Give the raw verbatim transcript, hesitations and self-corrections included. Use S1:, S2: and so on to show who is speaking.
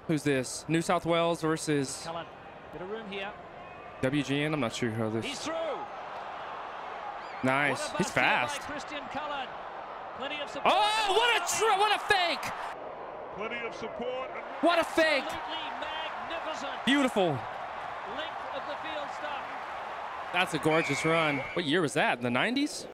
S1: Who's this? New South Wales versus
S2: Cullen. Bit of room here.
S1: W G N. I'm not sure how this.
S2: He's through.
S1: Nice. He's fast.
S2: Cullen. Plenty of support.
S1: Oh, what a tr what a fake!
S3: Plenty of support.
S1: What a fake!
S2: Magnificent.
S1: Beautiful.
S2: Length of the field stuff.
S1: That's a gorgeous run. What year was that? In the nineties?